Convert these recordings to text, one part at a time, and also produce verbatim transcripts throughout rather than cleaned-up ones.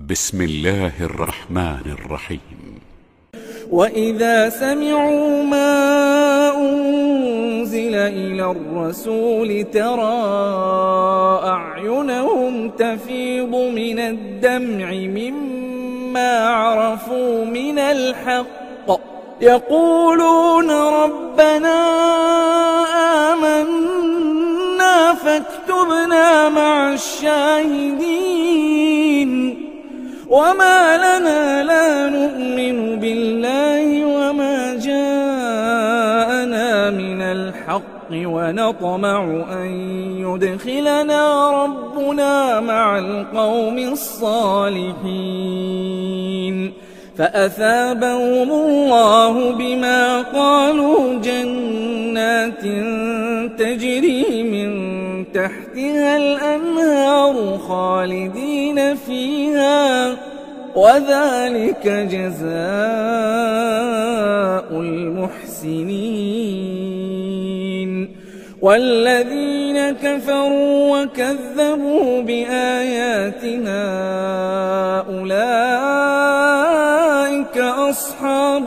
بسم الله الرحمن الرحيم. وإذا سمعوا ما أنزل إلى الرسول ترى أعينهم تفيض من الدمع مما عرفوا من الحق يقولون ربنا آمنا فاكتبنا مع الشاهدين. وما لنا لا نؤمن بالله وما جاءنا من الحق ونطمع أن يدخلنا ربنا مع القوم الصالحين. فأثابهم الله بما قالوا جنات تجري من تحتها الأنهار خالدين فيها وذلك جزاء المحسنين. والذين كفروا وكذبوا بآياتنا أولئك أصحاب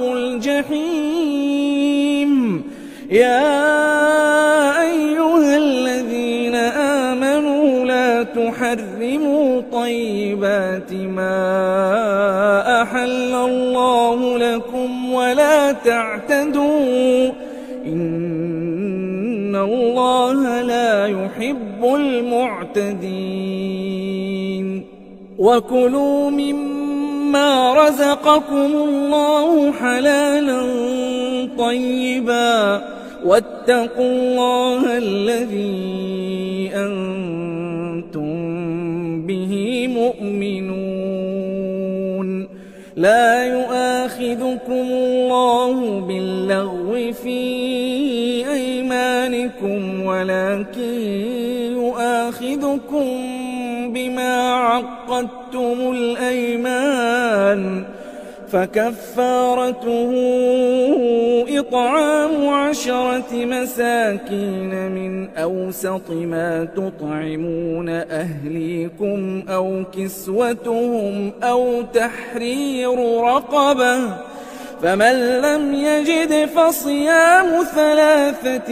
الجحيم. يا أيها الذين آمنوا لا تحرموا طيبات ما أحل الله لكم ولا تعتدوا إن الله لا يحب المعتدين. وكلوا مما رزقكم الله حلالا طيبا واتقوا الله الذي أنتم به مؤمنون. لا يؤاخذكم الله باللغو في أيمانكم ولكن يؤاخذكم بما عقدتم الأيمان فكفارته إطعام عشرة مساكين من أوسط ما تطعمون أهليكم أو كسوتهم أو تحرير رقبة فمن لم يجد فصيام ثلاثة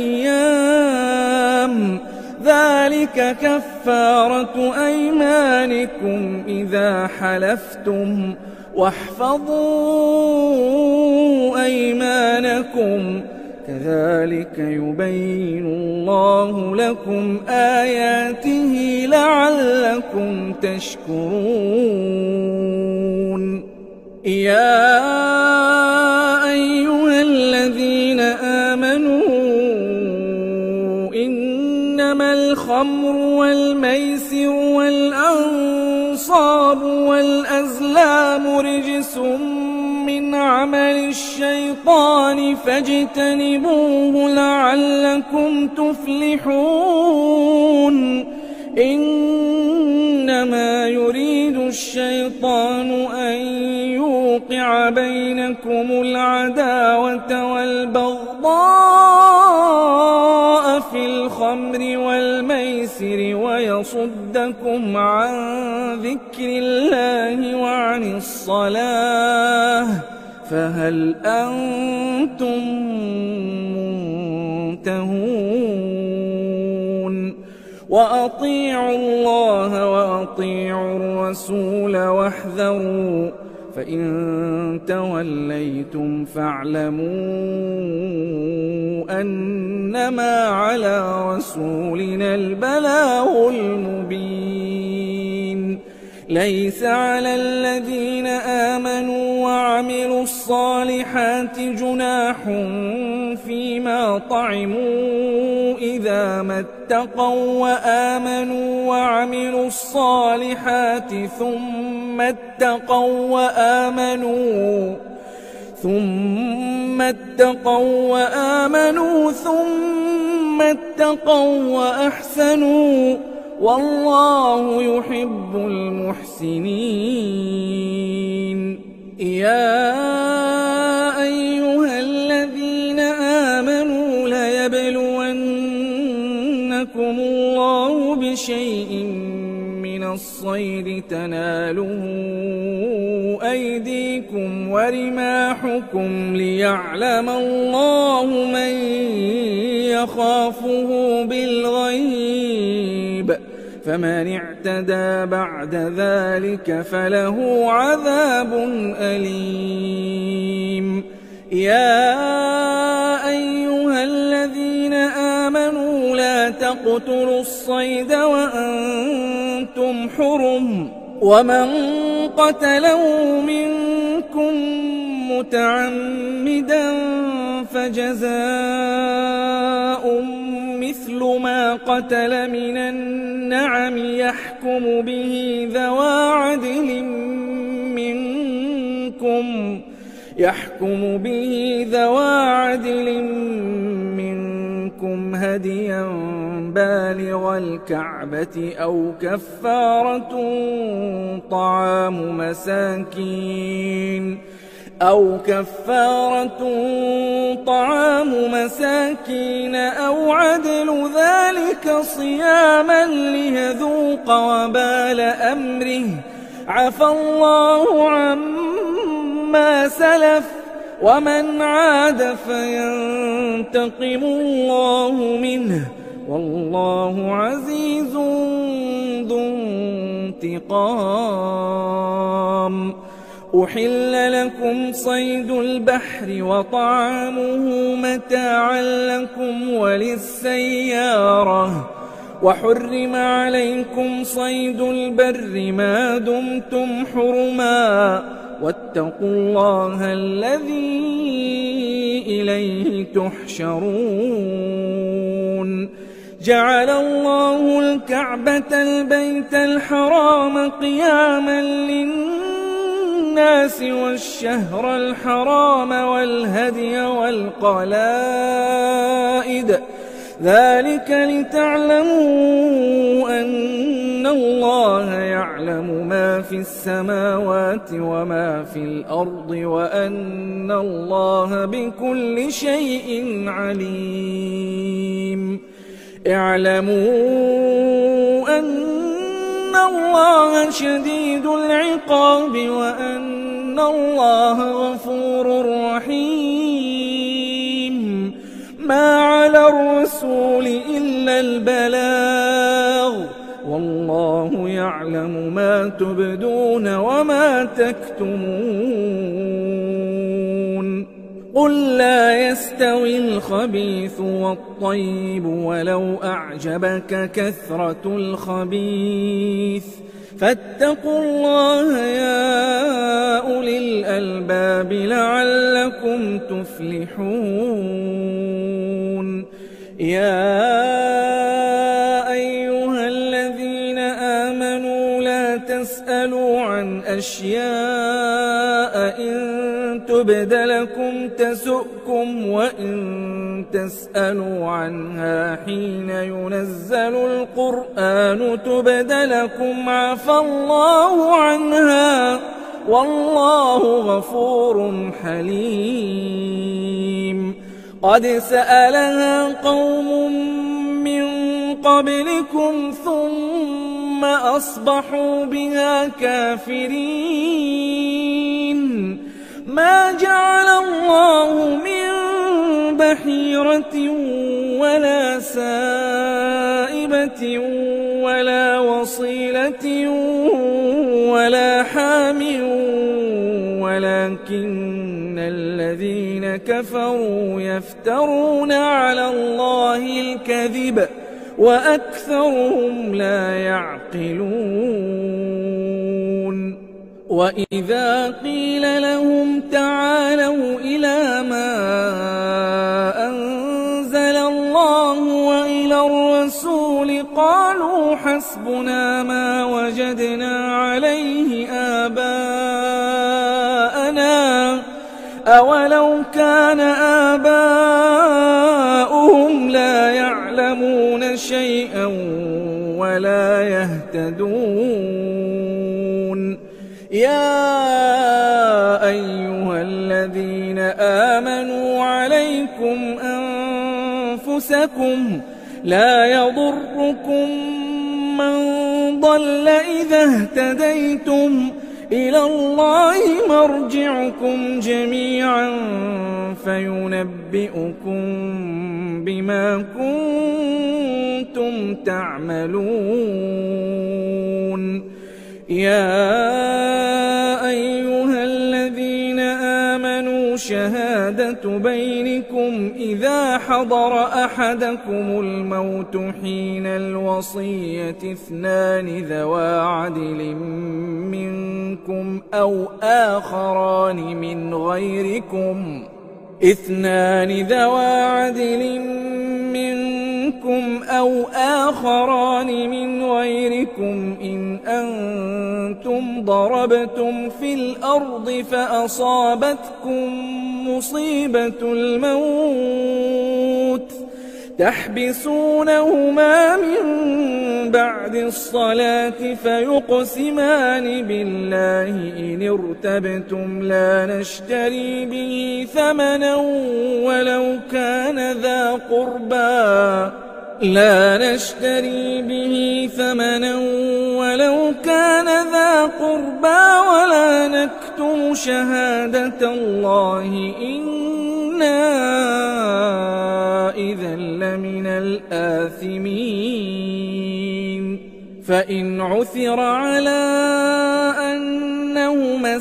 أيام ذلك كفارة أيمانكم إذا حلفتم واحفظوا أيمانكم كذلك يبين الله لكم آياته لعلكم تشكرون. يا أيها الذين آمنوا إنما الخمر والميسر والأنصاب والأزلام رجس من عمل الشيطان فاجتنبوه لعلكم تفلحون. إنما يريد الشيطان أن يوقع بينكم العداوة والبغضاء في الخمر والميسر ويصدكم عن ذكر الله وعن الصلاة فهل أنتم منتهون. وأطيعوا الله وأطيعوا الرسول واحذروا فإن توليتم فاعلموا أنما على رسولنا البلاغ المبين. ليس على الذين آمنوا وعملوا الصالحات جناح فيما طعموا إذا ما اتقوا وآمنوا وعملوا الصالحات ثم اتقوا وآمنوا ثم اتقوا وآمنوا ثم اتقوا وأحسنوا والله يحب المحسنين. يا أيها الذين آمنوا ليبلونكم الله بشيء من الصيد تناله أيديكم ورماحكم ليعلم الله من يخافه بالغيب فمن اعتدى بعد ذلك فله عذاب أليم. يا أيها الذين آمنوا لا تقتلوا الصيد وأنتم حرم ومن قتله منكم متعمدا فجزاء مثل ما قتل من النعم يحكم به ذوى عدل منكم يحكم به ذوى عدل منكم هديا بالغ الكعبة أو كفارة طعام مساكين أو كفارة طعام مساكين أو عدل ذلك صياما ليذوق وبال أمره عفى الله عما سلف ومن عاد فينتقم الله منه والله عزيز ذو انتقام. أحل لكم صيد البحر وطعامه متاعا لكم وللسيارة وحرم عليكم صيد البر ما دمتم حرما واتقوا الله الذي إليه تحشرون. جعل الله الكعبة البيت الحرام قياما للناس والشهر الحرام والهدي والقلائد ذلك لتعلموا أن الله يعلم ما في السماوات وما في الأرض وأن الله بكل شيء عليم. اعلموا أن الله شديد العقاب وأن الله غفور رحيم. ما على الرسول إلا البلاغ والله يعلم ما تبدون وما تكتمون. قل لا يستوي الخبيث والطيب ولو أعجبك كثرة الخبيث فاتقوا الله يا أولي الألباب لعلكم تفلحون. يا أيها الذين آمنوا لا تسألوا عن أشياء إن تبد لكم تسؤكم وإن تسألوا عنها حين ينزل القرآن تبد لكم عفى الله عنها والله غفور حليم. قد سألها قوم من قبلكم ثم أصبحوا بها كافرين. ما جعل الله من بحيرة ولا سائبة ولا وصيلة ولا حام ولكن الذين كفروا يفترون على الله الكذب وأكثرهم لا يعقلون. وإذا قيل لهم تعالوا إلى ما أنزل الله وإلى الرسول قالوا حسبنا ما وجدنا عليه آباءنا أولو كان آباؤهم لا يعلمون شيئا ولا يهتدون. يا أيها الذين آمنوا عليكم أنفسكم لا يضركم من ضل ضل إذا اهتديتم إلى الله مرجعكم جميعا فينبئكم بما كنتم تعملون يا أيها الذين آمنوا شهادة بينكم إذا حضر أحدكم الموت حين الوصية اثنان ذوى عدل منكم أو آخران من غيركم اثنان ذوى عدل منكم أو آخران من غيركم إن أنتم ضربتم في الأرض فأصابتكم مصيبة الموت تحبسونهما من بعد الصلاة فيقسمان بالله إن ارتبتم لا نشتري به ثمنا ولو كان ذا قربى لا نشتري به ثمنا ولو كان ذا قربى ولا نكتم شهادة الله إنا إذا لمن الآثمين فإن عثر على أنهما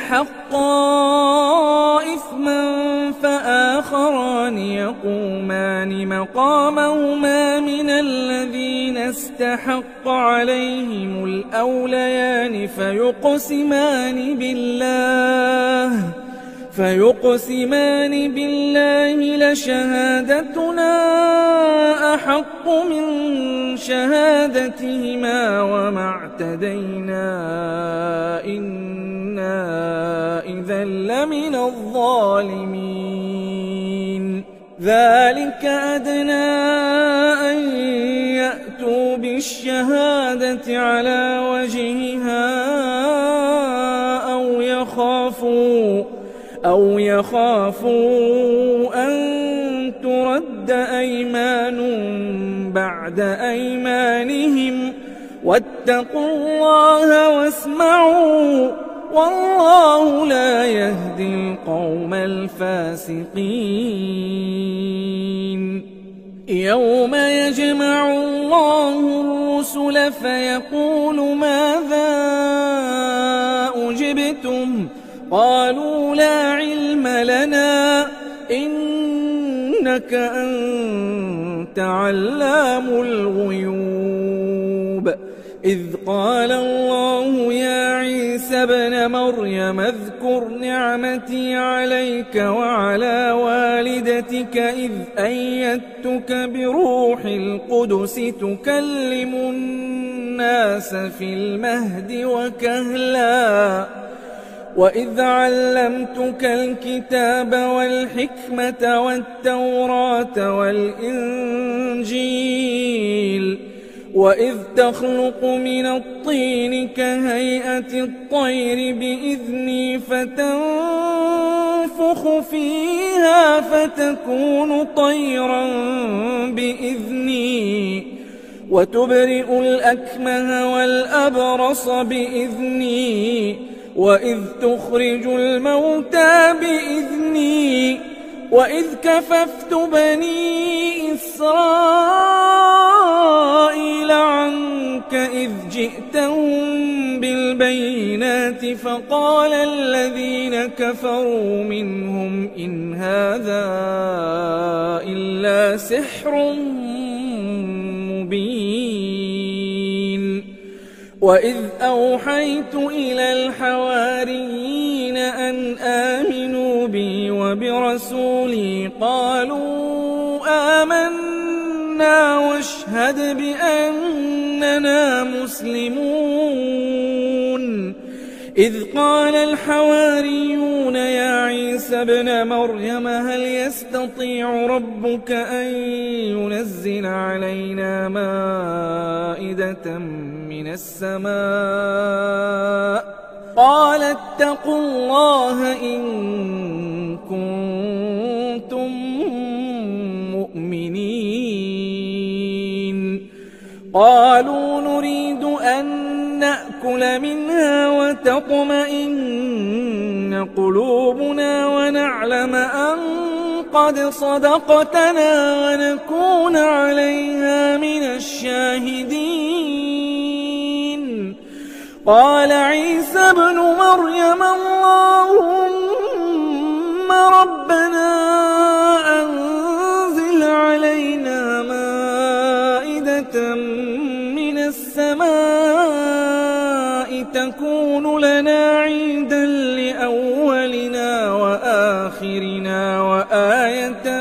استحقا إثما فآخران يقومان مقامهما من الذين استحق عليهم الأوليان فيقسمان بالله فيقسمان بالله لشهادتنا أحق من شهادتهما وما اعتدينا إنا إذا لمن الظالمين ذلك أدنى أن يأتوا بالشهادة على وجهها أو يخافوا أو يخافوا أن ترد أيمان بعد أيمانهم واتقوا الله واسمعوا والله لا يهدي القوم الفاسقين يوم يجمع الله الرسل فيقول ماذا أجبتم قالوا لا علم لنا إنك أنت علام الغيوب إذ قال الله يا عيسى ابن مريم اذكر نعمتي عليك وعلى والدتك إذ أيدتك بروح القدس تكلم الناس في المهد وكهلا وإذ علمتك الكتاب والحكمة والتوراة والإنجيل وإذ تخلق من الطين كهيئة الطير بإذني فتنفخ فيها فتكون طيرا بإذني وتبرئ الأكمه والأبرص بإذني وإذ تخرج الموتى بإذني وإذ كففت بني إسرائيل عنك إذ جئتهم بالبينات فقال الذين كفروا منهم إن هذا إلا سحر مبين وإذ أوحيت إلى الحواريين أن آمنوا بي وبرسولي قالوا آمنا واشهد بأننا مسلمون إذ قال الحواريون يا عيسى ابن مريم هل يستطيع ربك أن ينزل علينا مائدة من السماء قال اتقوا الله إن كنتم مؤمنين قالوا نريد أن نأكل منها وتطمئن قلوبنا ونعلم أن قد صدقتنا ونكون عليها من الشاهدين. قال عيسى ابن مريم اللهم ربنا أنزل علينا مائدة من السماء تكون لنا عيدا لأولنا وآخرنا وآية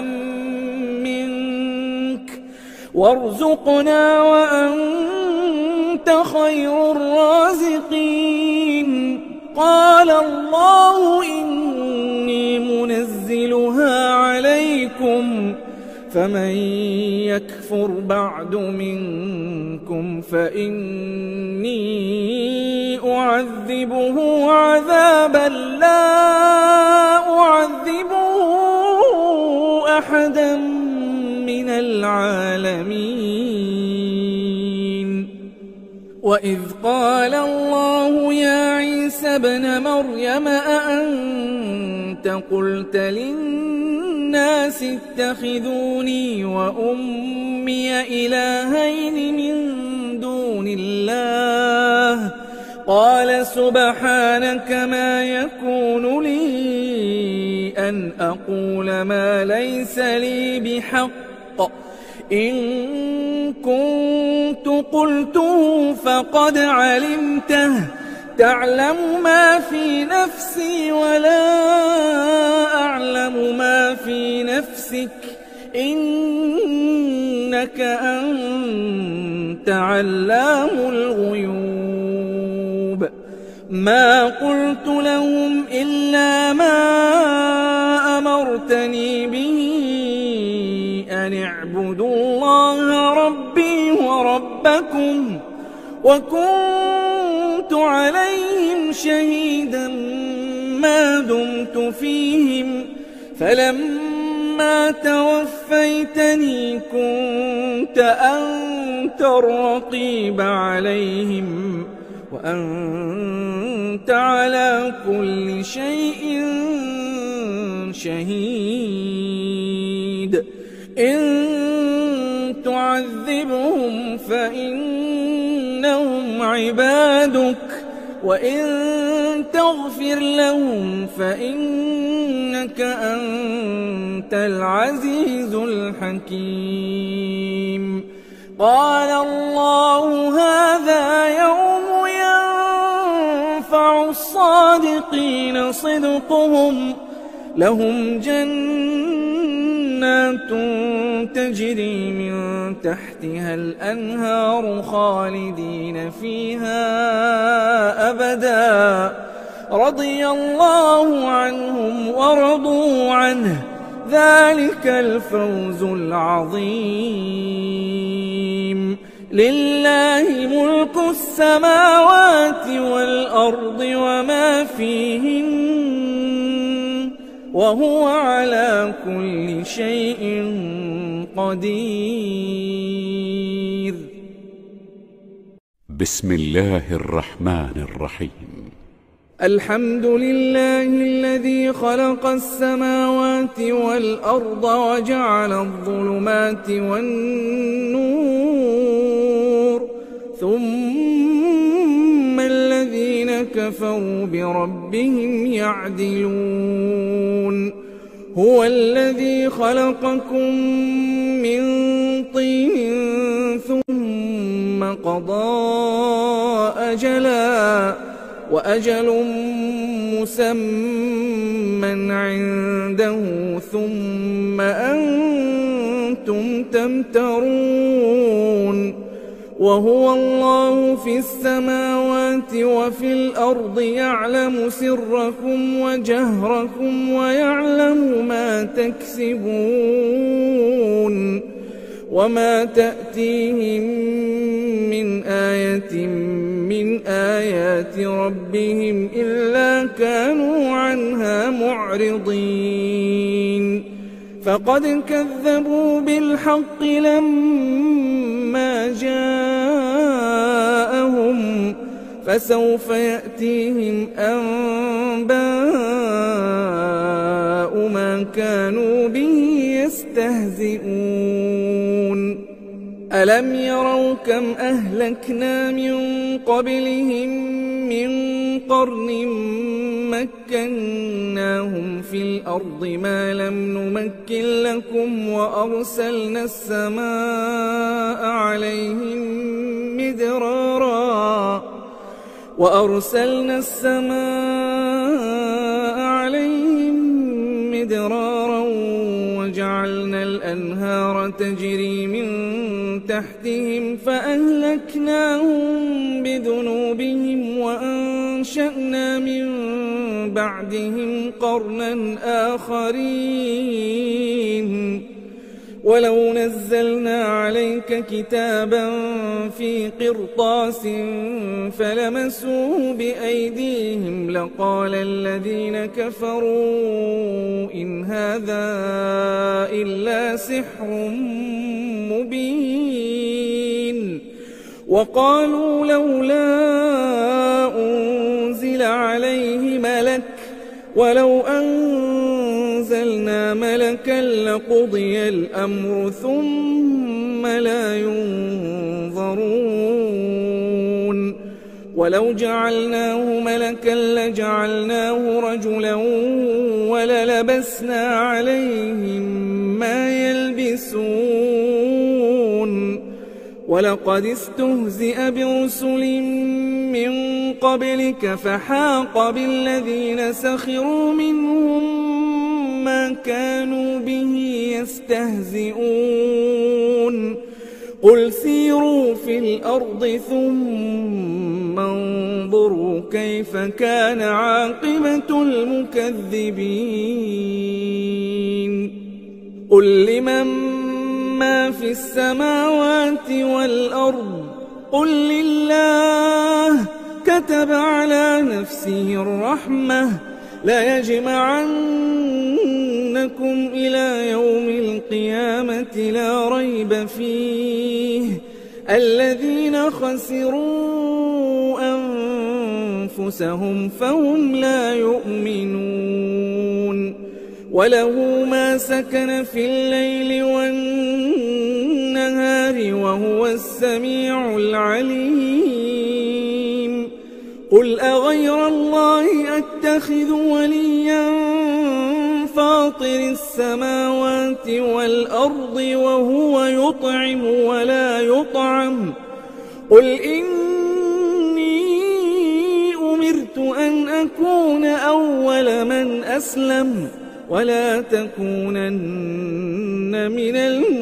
منك وارزقنا وأنت خير الرازقين. قال الله إني منزلها عليكم فمن يكفر بعد منكم فإني أعذبه عذابا لا أعذبه أحدا من العالمين. وإذ قال الله يا عيسى ابن مريم أأنت قلت للناس اتخذوني وأمي إلهين من دون الله قال سبحانك ما يكون لي أن أقول ما ليس لي بحق إن كنت قلته فقد علمته تعلم ما في نفسي ولا أعلم ما في نفسك إنك أنت علام الغيوب. ما قلت لهم إلا ما أمرتني به أن اعبدوا الله ربي وربكم وكنت عليهم شهيدا ما دمت فيهم فلما توفيتني كنت أنت الرقيب عليهم وأنت على كل شيء شهيد. إن تعذبهم فإنهم عبادك وإن تغفر لهم فإنك أنت العزيز الحكيم. قال الله هذا يوم ينفع الصادقين صدقهم لهم جنات تجري من تحتها الأنهار خالدين فيها أبدا رضي الله عنهم ورضوا عنه ذلك الفوز العظيم. لله ملك السماوات والأرض وما فيهن وهو على كل شيء قدير. بسم الله الرحمن الرحيم. الحمد لله الذي خلق السماوات والأرض وجعل الظلمات والنور ثم الذين كفروا بربهم يعدلون. هو الذي خلقكم من طين ثم قضى أجلا وأجل مسمى عنده ثم أنتم تمترون. وهو الله في السماوات وفي الأرض يعلم سركم وجهركم ويعلم ما تكسبون. وما تأتيهم من آية من آيات ربهم إلا كانوا عنها معرضين. فقد كذبوا بالحق لما جاءهم فسوف يأتيهم أنباء ما كانوا به يستهزئون ألم يروا كم أهلكنا من قبلهم من قرن مكناهم في الأرض ما لم نمكن لكم وأرسلنا السماء عليهم مدرارا وأرسلنا السماء عليهم مدرارا وجعلنا الأنهار تجري من تحتهم فأهلكناهم بذنوبهم وأنشأنا من بعدهم قرنا آخرين ولو نزلنا عليك كتابا في قرطاس فلمسوه بأيديهم لقال الذين كفروا إن هذا إلا سحر مبين وقالوا لولا أنزل عليه ملك ولو أنزلنا ملكا لقضي الأمر ثم لا ينظرون ولو جعلناه ملكا لجعلناه رجلا وللبسنا عليهم ما يلبسون ولقد استهزئ برسل من قبلك فحاق بالذين سخروا منهم ما كانوا به يستهزئون قل سيروا في الأرض ثم انظروا كيف كان عاقبة المكذبين قل لمن ما في السماوات والأرض قل لله كتب على نفسه الرحمة ليجمعنكم إلى يوم القيامة لا ريب فيه الذين خسروا أنفسهم فهم لا يؤمنون وله ما سكن في الليل والنهار وهو السميع العليم قل أغير الله أتخذ وليا فاطر السماوات والأرض وهو يطعم ولا يطعم قل إني أمرت أن أكون أول من أسلم ولا تكونن من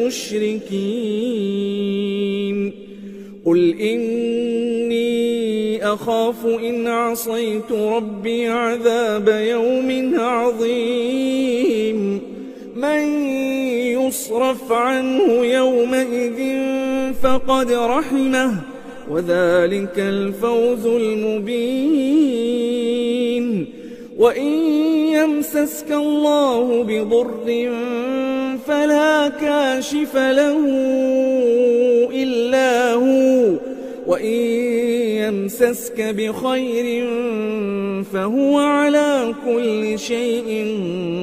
المشركين قل إني أخاف إن عصيت ربي عذاب يوم عظيم من يصرف عنه يومئذ فقد رحمه وذلك الفوز المبين وإن يمسسك الله بضر فلا كاشف له إلا هو وإن يمسسك بخير فهو على كل شيء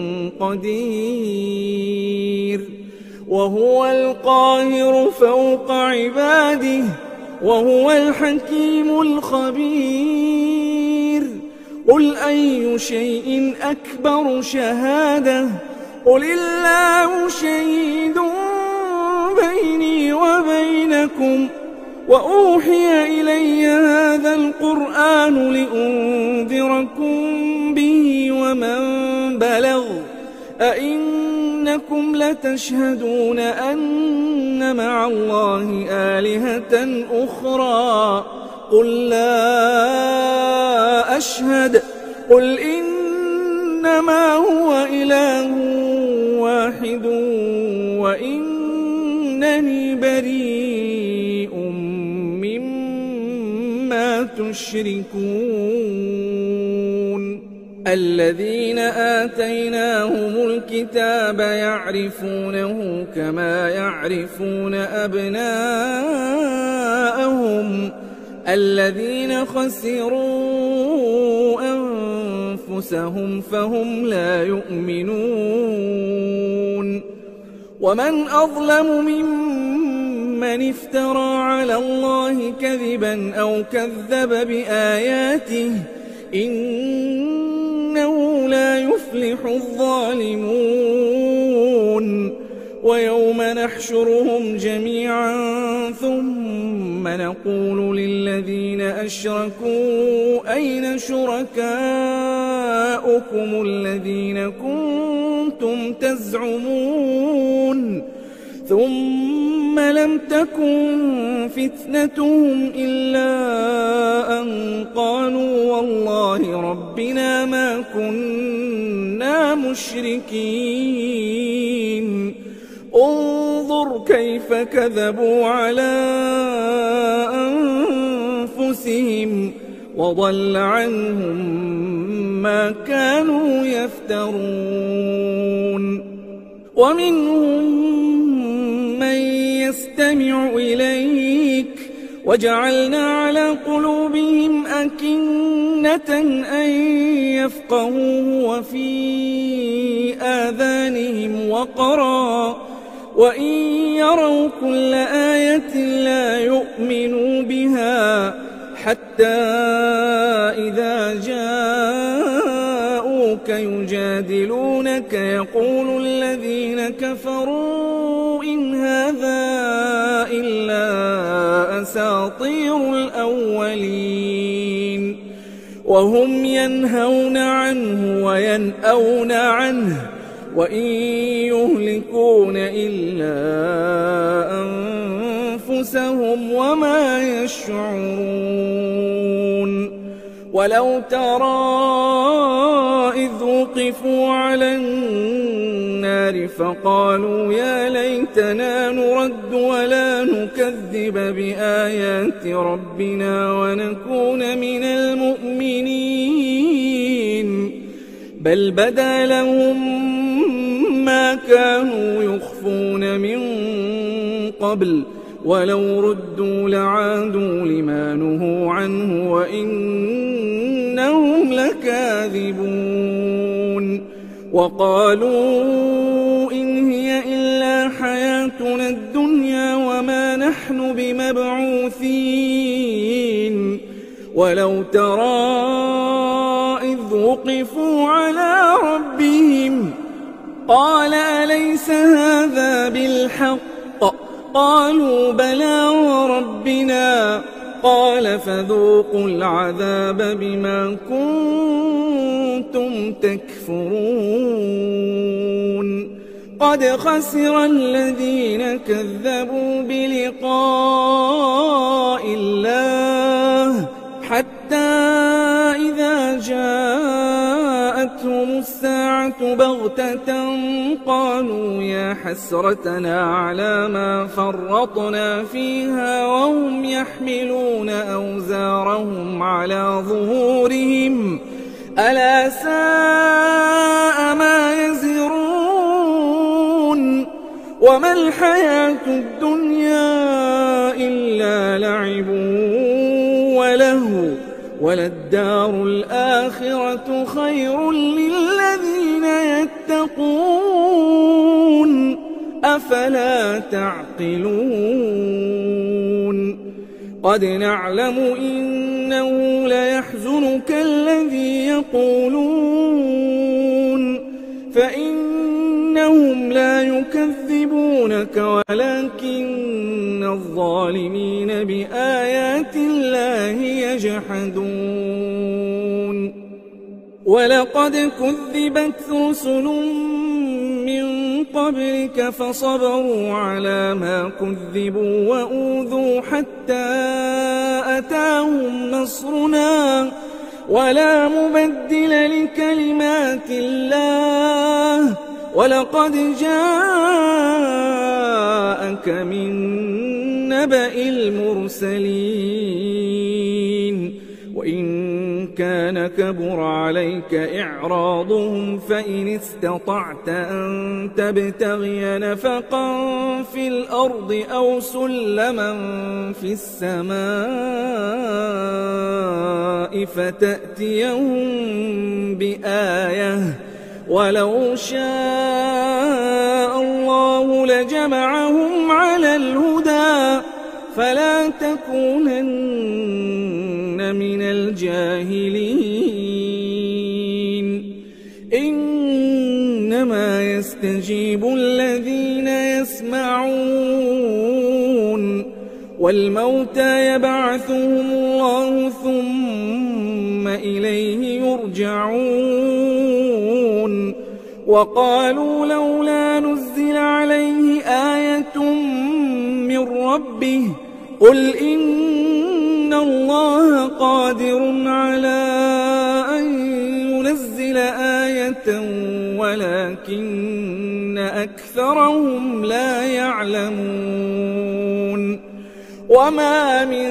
قدير وهو القاهر فوق عباده وهو الحكيم الخبير قل أي شيء أكبر شهادة قل الله شهيد بيني وبينكم وأوحي إلي هذا القرآن لأنذركم به ومن بلغ أئنكم لتشهدون أن مع الله آلهة أخرى قل لا أشهد قل إنما هو إله واحد وإنني بريء مما تشركون الذين آتيناهم الكتاب يعرفونه كما يعرفون أبناءهم الذين خسروا أنفسهم فهم لا يؤمنون ومن أظلم ممن افترى على الله كذبا أو كذب بآياته إنه لا يفلح الظالمون ويوم نحشرهم جميعا ثم نقول للذين أشركوا أين شركاؤكم الذين كنتم تزعمون ثم لم تكن فتنتهم إلا أن قالوا والله ربنا ما كنا مشركين انظر كيف كذبوا على أنفسهم وضل عنهم ما كانوا يفترون ومنهم من يستمع إليك وجعلنا على قلوبهم أكنة أن يفقهوه وفي آذانهم وقرا وإن يروا كل آية لا يؤمنوا بها حتى إذا جاءوك يجادلونك يقول الذين كفروا إن هذا إلا أساطير الأولين وهم ينهون عنه وينأون عنه وإن يهلكون إلا أنفسهم وما يشعرون ولو ترى إذ وقفوا على النار فقالوا يا ليتنا نرد ولا نكذب بآيات ربنا ونكون من المؤمنين بل بدا لهم ما كانوا يخفون من قبل ولو ردوا لعادوا لما نهوا عنه وإنهم لكاذبون وقالوا إن هي إلا حياتنا الدنيا وما نحن بمبعوثين ولو ترى إذ وقفوا على ربهم قال أليس هذا بالحق قالوا بلى وربنا قال فذوقوا العذاب بما كنتم تكفرون قد خسر الذين كذبوا بلقاء الله حتى إذا جاءتهم الساعة بغتة قالوا يا حسرتنا على ما فرطنا فيها وهم يحملون أوزارهم على ظهورهم ألا ساء ما يزرون وما الحياة الدنيا إلا لعب وله وللدار الآخرة خير للذين يتقون أفلا تعقلون قد نعلم إنه ليحزنك الذي يقولون فإنهم لا يكذبونك ولكن الظالمين بآيات الله يجحدون ولقد كذبت رسل من قبلك فصبروا على ما كذبوا وأوذوا حتى أتاهم نصرنا ولا مبدل لكلمات الله ولقد جاءك من نبأ المرسلين وإن كان كبر عليك إعراضهم فإن استطعت أن تبتغي نفقا في الأرض أو سلما في السماء فتأتيهم بآية ولو شاء الله لجمعهم على الهدى فلا تكونن من الجاهلين إنما يستجيب الذين يسمعون والموتى يبعثهم الله ثم إليه يرجعون وقالوا لولا نزل عليه آية من ربه قل إن الله قادر على أن ينزل آية ولكن أكثرهم لا يعلمون وما من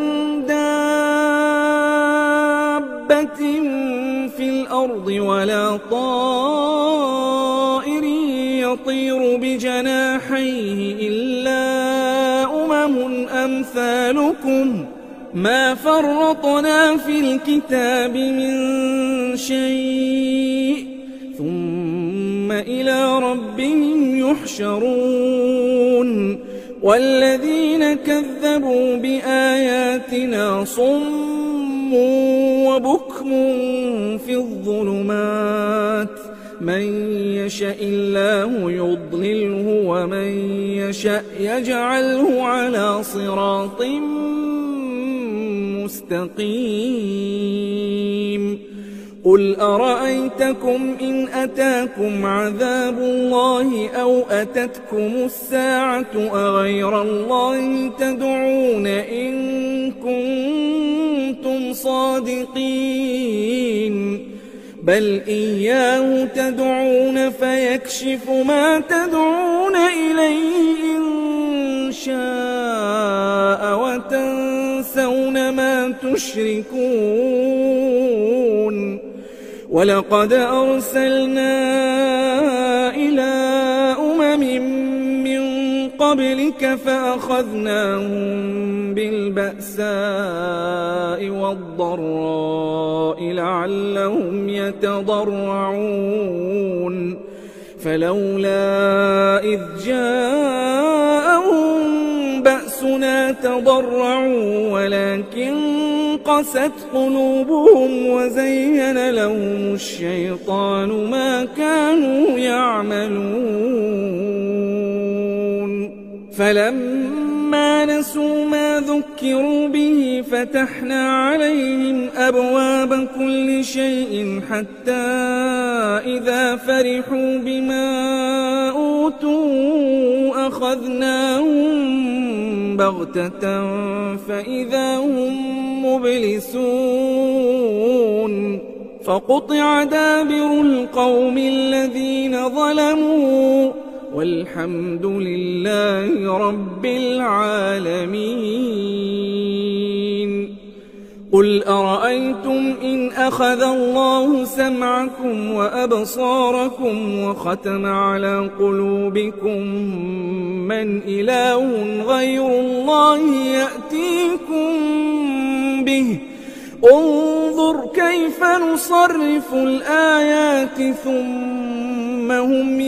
دابة في الأرض ولا طائر يطير بجناحيه إلا أمم أمثالكم ما فرطنا في الكتاب من شيء ثم إلى ربهم يحشرون والذين كذبوا بآياتنا صم وبكم في الظلمات من يشاء الله يضلله ومن يشاء يجعله على صراط مستقيم قل أرأيتكم إن أتاكم عذاب الله أو أتتكم الساعة أغير الله تدعون إن كنتم صادقين بل إياه تدعون فيكشف ما تدعون إليه إن شاء وتنسون ما تشركون ولقد أرسلنا إلى أمم من قبلك فأخذناهم بالبأساء والضراء لعلهم يتضرعون فلولا إذ جاءهم بأسنا تضرعوا ولكن قست قلوبهم وزين لهم الشيطان ما كانوا يعملون فلما نسوا ما ذكروا به فتحنا عليهم أبواب كل شيء حتى إذا فرحوا بما أوتوا أخذناهم بغتة فإذا هم مبلسون فقطع دابر القوم الذين ظلموا والحمد لله رب العالمين قل أرأيتم إن أخذ الله سمعكم وأبصاركم وختم على قلوبكم من إله غير الله يأتيكم به انظر كيف نصرف الآيات ثم هم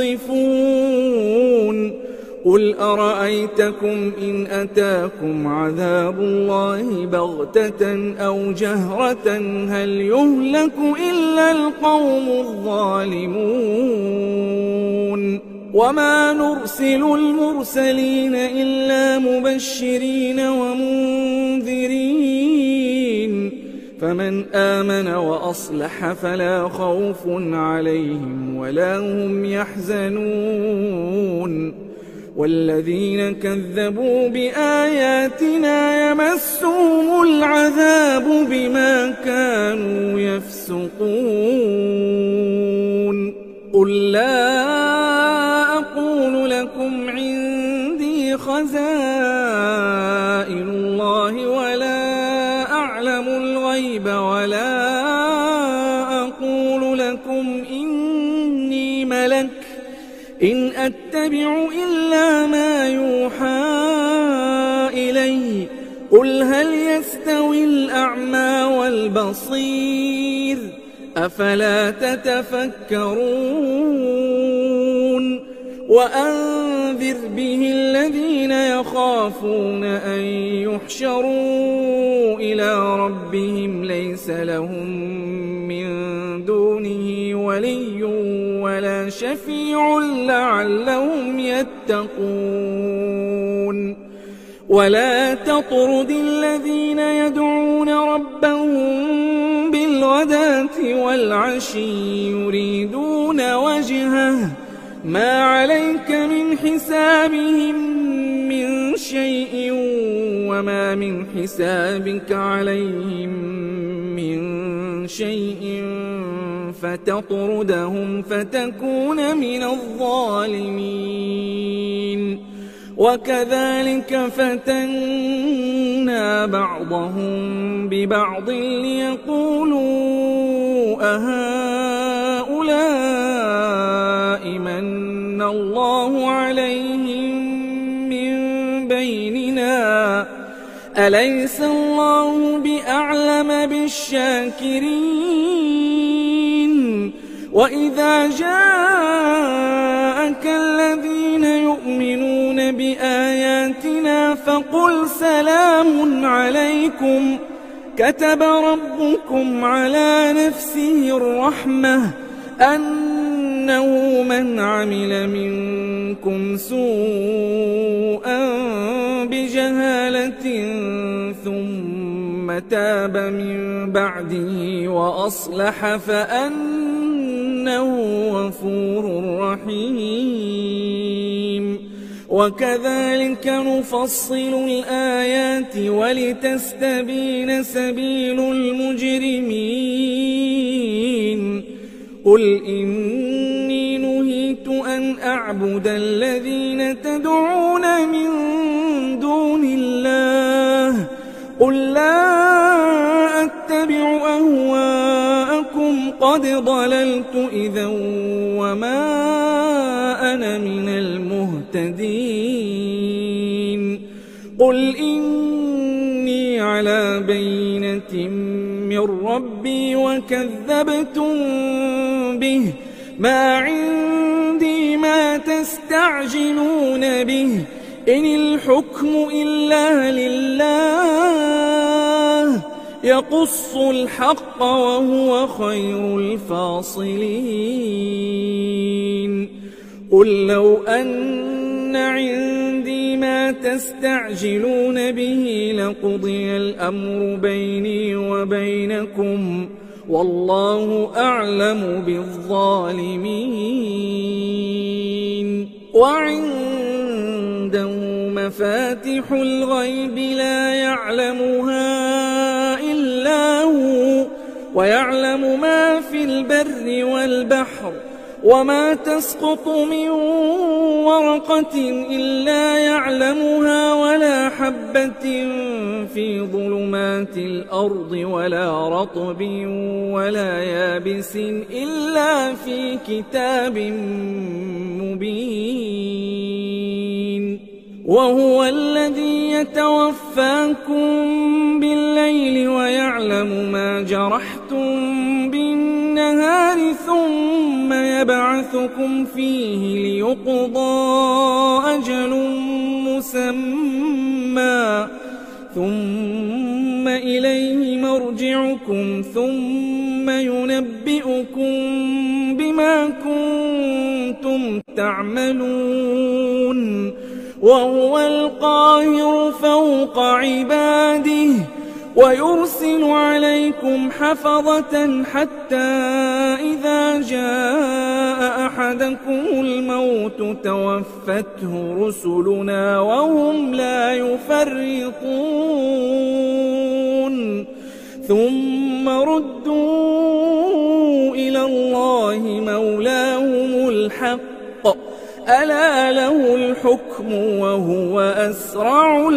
يصدفون قل أرأيتكم إن أتاكم عذاب الله بغتة أو جهرة هل يهلك إلا القوم الظالمون وما نرسل المرسلين إلا مبشرين ومنذرين فمن آمن وأصلح فلا خوف عليهم ولا هم يحزنون والذين كذبوا بآياتنا يمسهم العذاب بما كانوا يفسقون قل لا أقول لكم عندي خزائن الله ولا أعلم الغيب ولا إن أتبع إلا ما يوحى إلي قل هل يستوي الأعمى والبصير أفلا تتفكرون وأنذر به الذين يخافون أن يحشروا إلى ربهم ليس لهم من دونه ولي ولا شفيع لعلهم يتقون ولا تطرد الذين يدعون ربهم بالغداة والعشي يريدون وجهه ما عليك من حسابهم من شيء وما من حسابك عليهم من شيء فتطردهم فتكون من الظالمين وكذلك فتنا بعضهم ببعض ليقولوا أهؤلاء من الله عليهم من بيننا أليس الله بأعلم بالشاكرين وإذا جاءك الذين يؤمنون بآياتنا فقل سلام عليكم كتب ربكم على نفسه الرحمة أنه من عمل منكم سوءا بجهالة ثم تاب من بعده وأصلح فأنه غفور رحيم وكذلك نفصل الآيات ولتستبين سبيل المجرمين قل إني نهيت أن أعبد الذين تدعون من دون الله قل لا أتبع أهواءكم قد ضللت إذا وما أنا من المهتدين قل إني على بينة من ربي وكذبتم به ما عندي ما تستعجلون به إن الحكم إلا لله يقص الحق وهو خير الفاصلين قل لو أن عندي ما تستعجلون به لقضي الأمر بيني وبينكم والله أعلم بالظالمين وعنده مفاتح الغيب لا يعلمها إلا هو ويعلم ما في البر والبحر وما تسقط من ورقة إلا يعلمها ولا حبة في ظلمات الأرض ولا رطب ولا يابس إلا في كتاب مبين وهو الذي يتوفاكم بالليل ويعلم ما جرحتم بالنهار ثم يبعثكم فيه ليقضى أجل مسمى ثم إليه مرجعكم ثم ينبئكم بما كنتم تعملون وهو القاهر فوق عباده ويرسل عليكم حفظة حتى إذا جاء أحدكم الموت توفته رسلنا وهم لا يفرطون ثم ردوا إلى الله مولاهم الحق ألا له الحكم وهو أسرع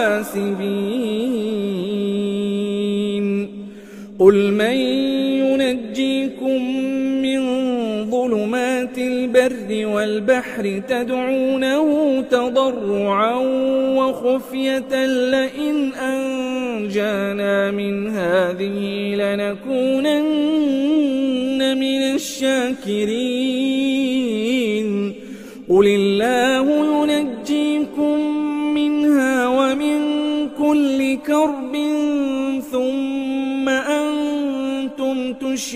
الحاسبين قل من ينجيكم من ظلمات البر البر والبحر تدعونه تضرعا وخفية لئن أنجانا من هذه لنكونن من الشاكرين قل الله ينجيكم منها ومن كل كرب ثم أنتم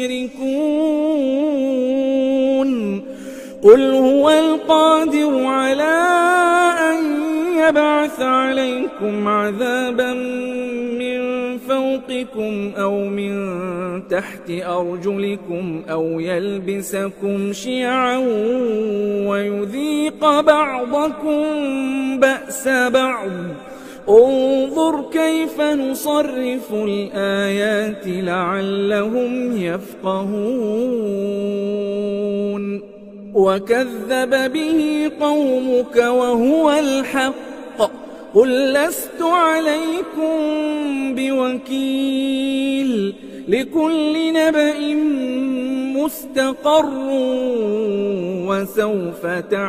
تشركون قل هو القادر على أن يبعث عليكم عذابا من فوقكم أو من تحت أرجلكم أو يلبسكم شيعا ويذيق بعضكم بأس بعض انظر كيف نصرف الآيات لعلهم يفقهون وكذب به قومك وهو الحق قل لست عليكم بوكيل لكل نبأ مستقر وسوف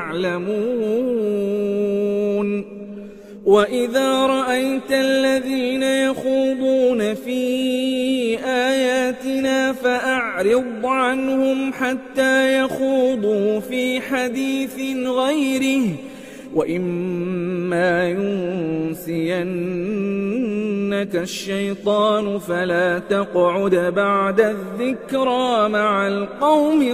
تعلمون وإذا رأيت الذين يخوضون في آياتنا فأعرض عنهم حتى يخوضوا في حديث غيره وإما ينسينك الشيطان فلا تقعد بعد الذكرى مع القوم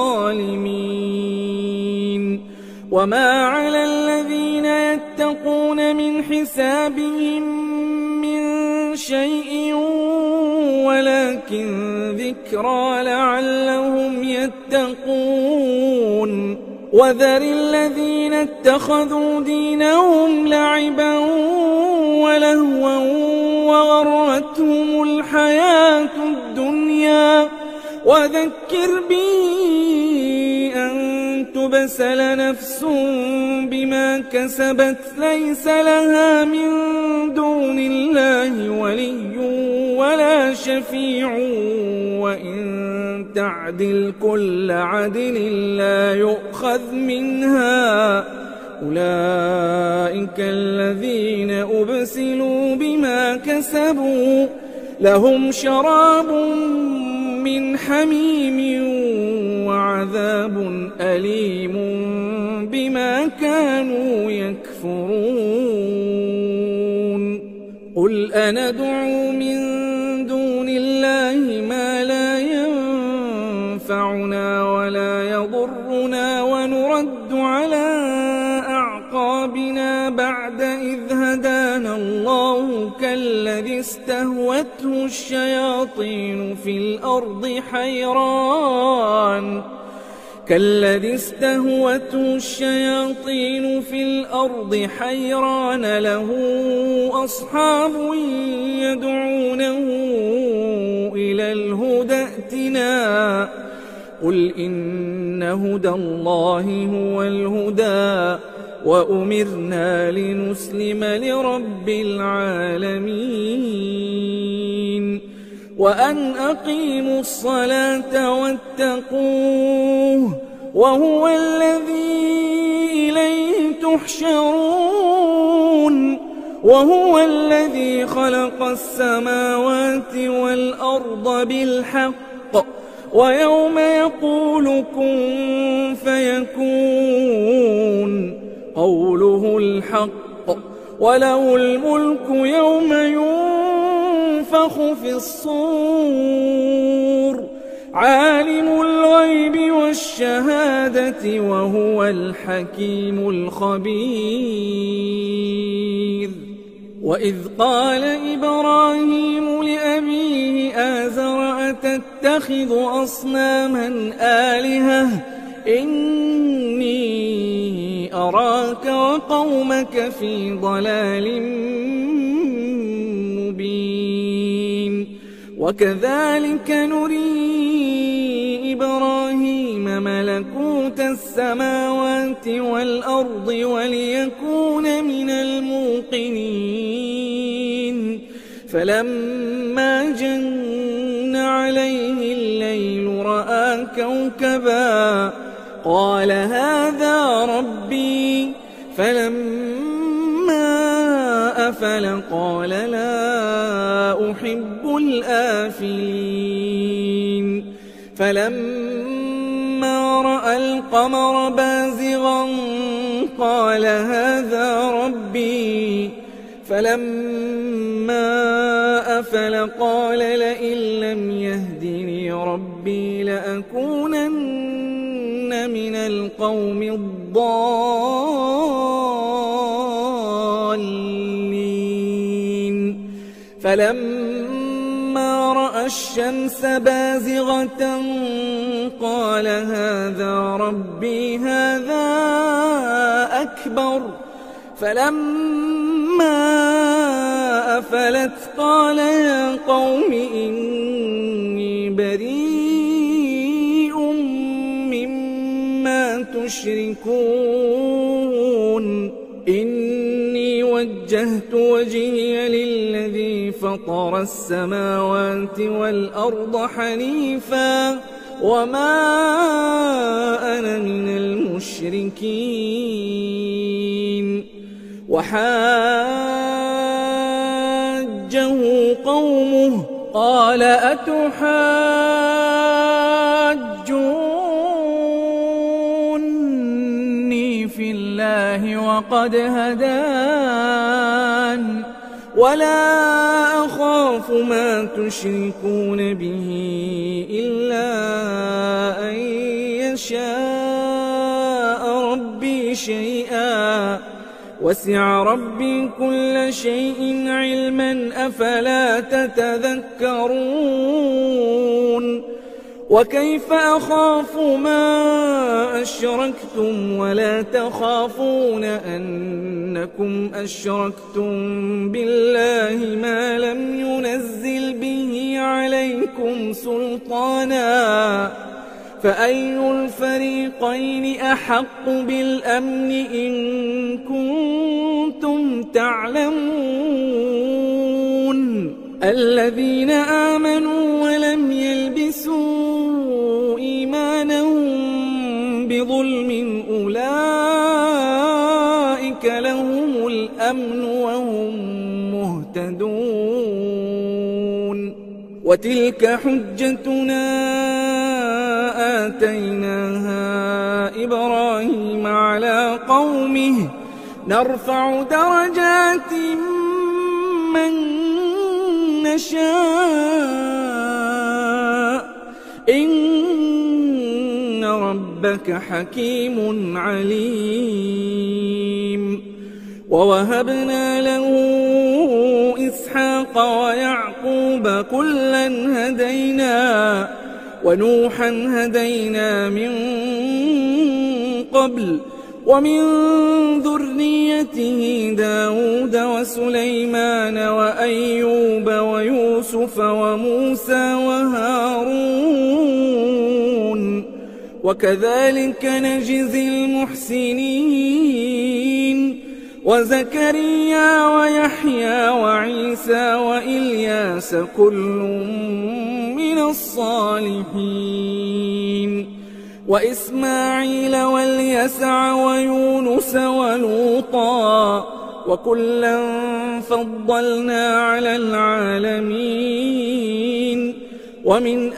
الظالمين وما على الذين يتقون من حسابهم من شيء ولكن ذكرى لعلهم يتقون وذر الذين اتخذوا دينهم لعبا ولهوا وغرتهم الحياة الدنيا وذكر به أن تبسل نفس بما كسبت ليس لها من دون الله ولي ولا شفيع وإن تعدل كل عدل لا يؤخذ منها أولئك الذين أبسلوا بما كسبوا لهم شراب من حميم وعذاب أليم بما كانوا يكفرون قل أندعو من دون الله ما لا ينفعنا ولا يضرنا ونرد على أعقابنا بعد إذ هدانا الله كالذي استهوته الشياطين في الأرض حيران كالذي استهوته الشياطين في الأرض حيران له أصحاب يدعونه إلى الهدى ائتنا قل إن هدى الله هو الهدى وأمرنا لنسلم لرب العالمين وأن أقيموا الصلاة واتقوه وهو الذي إليه تحشرون وهو الذي خلق السماوات والأرض بالحق ويوم يقول كن فيكون قوله الحق وله الملك يوم ينفخ في الصور عالم الغيب والشهادة وهو الحكيم الخبير وإذ قال إبراهيم لأبيه آزر أتتخذ أصناما آلهة إني أراك وقومك في ضلال مبين وكذلك نري إبراهيم ملكوت السماوات والأرض وليكون من الموقنين فلما جن عليه الليل رأى كوكبا قال هذا ربي فلما أفل قال لا أحب الآفلين فلما رأى القمر بازغا قال هذا ربي فلما أفل قال لئن لم يهدني ربي لأكونن من القوم الضالين فلما رأى الشمس بازغة قال هذا ربي هذا أكبر فلما أفلت قال يا قوم إني بريء مما تشركون إني وجهت وجهي للذي فطر السماوات والأرض حنيفا وما أنا من المشركين وحاجه قومه قال أتحاجوني في الله وقد هدان ولا أخاف ما تشركون به إلا أن يشاء ربي شيئا وسع ربي كل شيء علما أفلا تتذكرون وكيف أخاف ما أشركتم ولا تخافون أنكم أشركتم بالله ما لم ينزل به عليكم سلطانا فأي الفريقين أحق بالأمن إن كنتم تعلمون الذين آمنوا ولم يلبسوا إيمانهم بظلم أولئك لهم الأمن وهم مهتدون وتلك حجتنا آتيناها إبراهيم على قومه نرفع درجات من نشاء إن ربك حكيم عليم ووهبنا له إسحاق ويعقوب كلا هدينا ونوحا هدينا من قبل ومن ذريته داود وسليمان وأيوب ويوسف وموسى وهارون وكذلك نجزي المحسنين وزكريا ويحيى وعيسى وإلياس كل من الصالحين وإسماعيل واليسع ويونس ولوطا وكلا فضلنا على العالمين ومن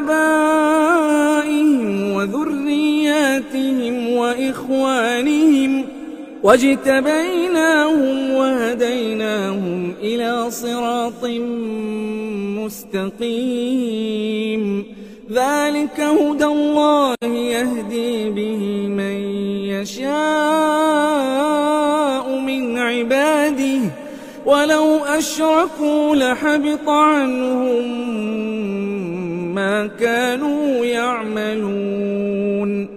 آبائهم وذرياتهم وإخوانهم واجتبيناهم وهديناهم إلى صراط مستقيم ذلك هدى الله يهدي به من يشاء من عباده ولو أشركوا لحبط عنهم ما كانوا يعملون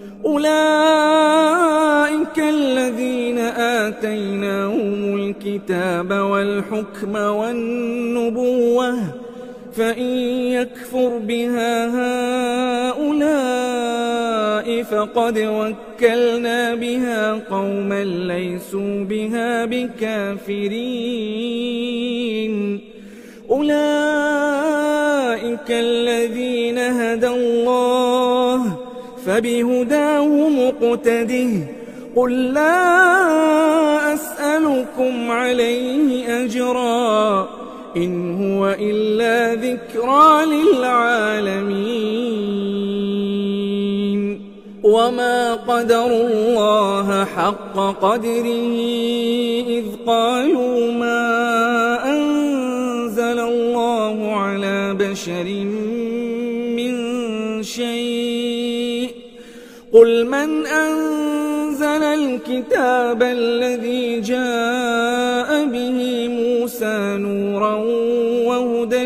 أولئك الذين آتيناهم الكتاب والحكم والنبوة فإن يكفر بها هؤلاء فقد وكلنا بها قوما ليسوا بها بكافرين أولئك الذين هدى الله فبهداه مقتده قل لا أسألكم عليه أجرا إن هو إلا ذكرى للعالمين وما قدروا الله حق قدره إذ قالوا ما أنزل الله على بشر من شيء قل من أنزل الكتاب الذي جاء به موسى نورا وهدى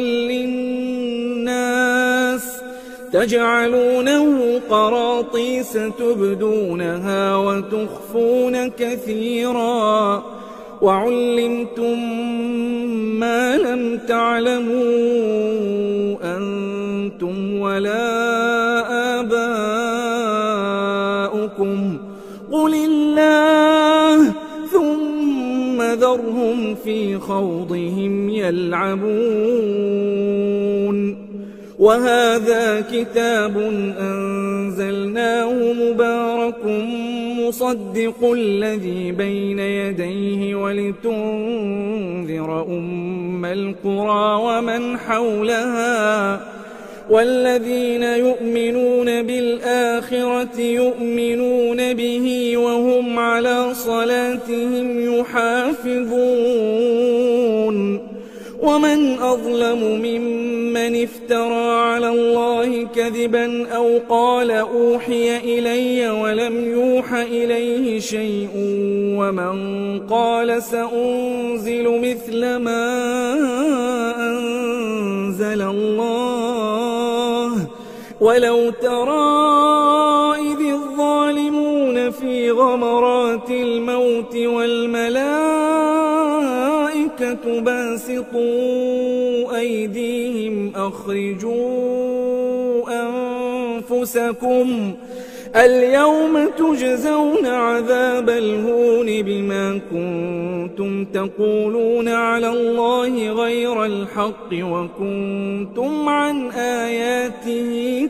للناس تجعلونه قراطيس تبدونها وتخفون كثيرا وعلمتم ما لم تعلموا أنتم ولا آباؤكم قل الله ثم ذرهم في خوضهم يلعبون وهذا كتاب أنزلناه مبارك مصدق الذي بين يديه ولتنذر أم القرى ومن حولها والذين يؤمنون بالآخرة يؤمنون به وهم على صلاتهم يحافظون ومن أظلم ممن افترى على الله كذبا أو قال أوحي إلي ولم يوح إليه شيء ومن قال سأنزل مثل ما أنزل الله ولو ترى إذ الظالمون في غمرات الموت والملائكة باسطوا أيديهم أخرجوا أنفسكم اليوم تجزون عذاب الهون بما كنتم تقولون على الله غير الحق وكنتم عن آياته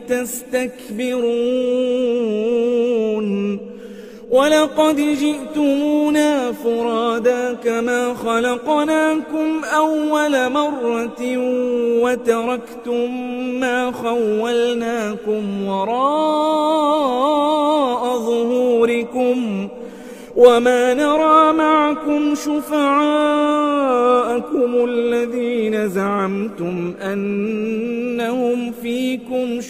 تستكبرون ولقد جئتمونا فرادا كما خلقناكم أول مرة وتركتم ما خولناكم وراء ظهوركم وما نرى معكم شفعاءكم الذين زعمتم أنهم فيكم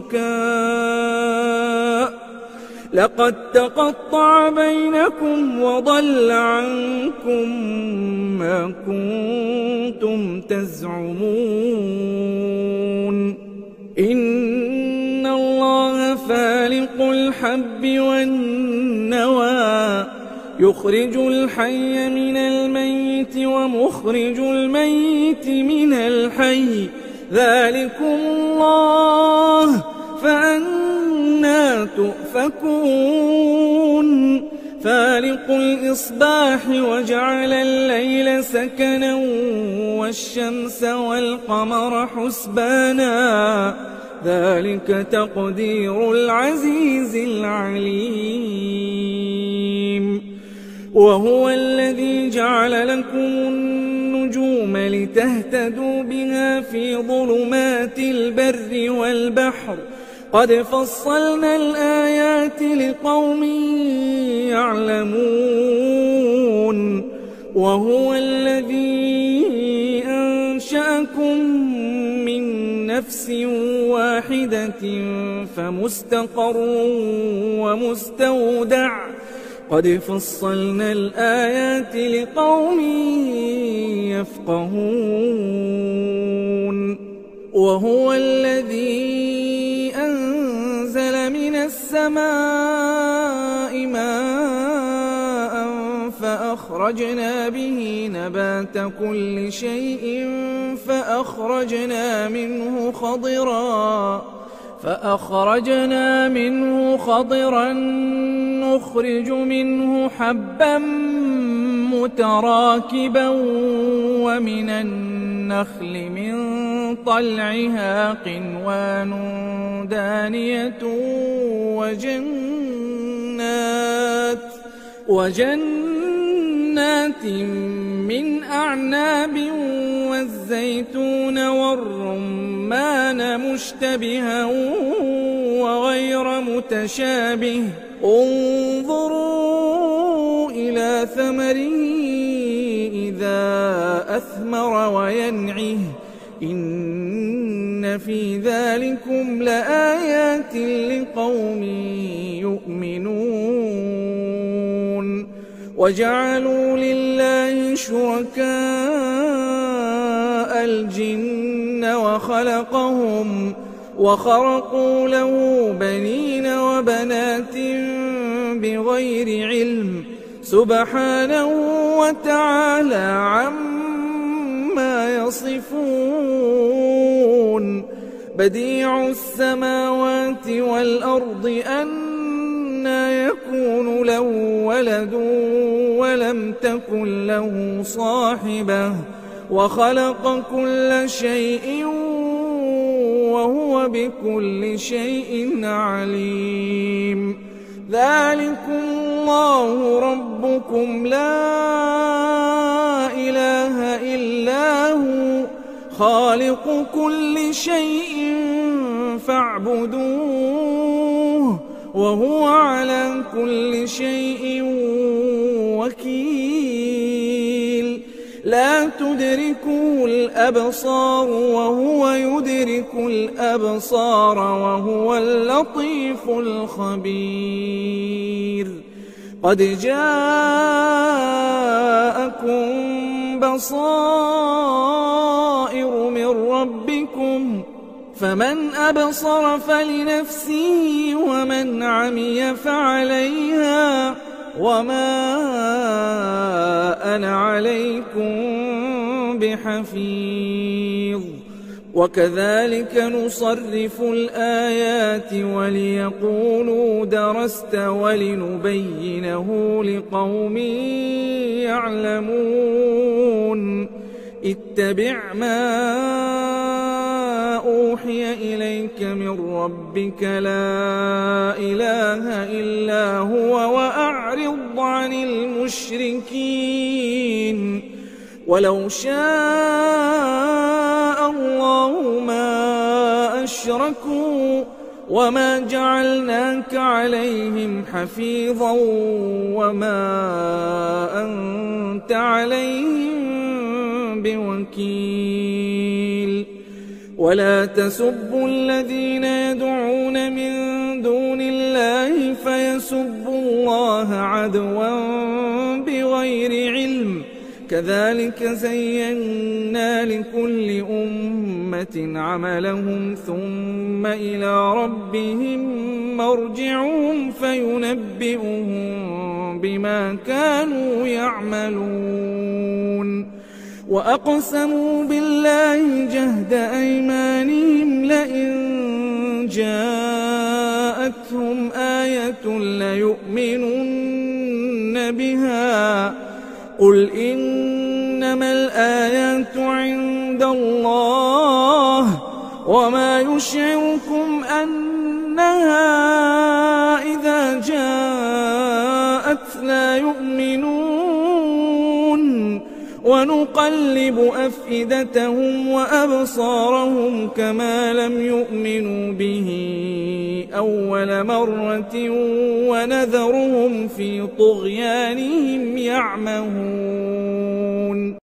شركاء لقد تقطع بينكم وضل عنكم ما كنتم تزعمون إن الله فالق الحب والنوى يخرج الحي من الميت ومخرج الميت من الحي ذلكم الله فأنى تؤفكون فالق الإصباح وجعل الليل سكنا والشمس والقمر حسبانا ذلك تقدير العزيز العليم وهو الذي جعل لكم النجوم لتهتدوا بها في ظلمات البر والبحر قد فصلنا الآيات لقوم يعلمون وهو الذي أنشأكم من نفس واحدة فمستقر ومستودع قد فصلنا الآيات لقوم يفقهون وهو الذي أنزل من السماء ماء فأخرجنا به نبات كل شيء فأخرجنا منه خضرا فأخرجنا منه خضرا نخرج منه حبا متراكبا ومن النخل من طلعها قنوان دانية وجنات وجنات من أعناب والزيتون والرمان مشتبها وغير متشابه انظروا إلى ثمره إذا أثمر وينعه إن في ذلكم لآيات لقوم يؤمنون وجعلوا لله شركاء الجن وخلقهم وخرقوا له بنين وبنات بغير علم سبحانه وتعالى عما يصفون بديع السماوات والأرض أنى يكون له ولد ولم تكن له صاحبة وخلق كل شيء وهو بكل شيء عليم ذلكم الله ربكم لا إله إلا هو خالق كل شيء فاعبدوه وهو على كل شيء وكيل لا تدركه الأبصار وهو يدرك الأبصار وهو اللطيف الخبير قد جاءكم بصائر من ربكم فمن أبصر فلنفسه ومن عمي فعليها وما أنا عليكم بحفيظ وكذلك نصرف الآيات وليقولوا درست ولنبينه لقوم يعلمون اتبع ما أوحي إليك من ربك لا إله إلا هو وأعرض عن المشركين ولو شاء الله ما أشركوا وما جعلناك عليهم حفيظا وما أنت عليهم بوكيل ولا تسبوا الذين يدعون من دون الله فيسبوا الله عدوا بغير علم كذلك زينا لكل أمة عملهم ثم إلى ربهم مرجعهم فينبئهم بما كانوا يعملون وأقسموا بالله جهد أيمانهم لئن جاءتهم آية ليؤمنن بها قل إنما الآيات عند الله وما يشعركم أنها إذا جاءت لا يؤمنون ونقلب أفئدتهم وأبصارهم كما لم يؤمنوا به أول مرة ونذرهم في طغيانهم يعمهون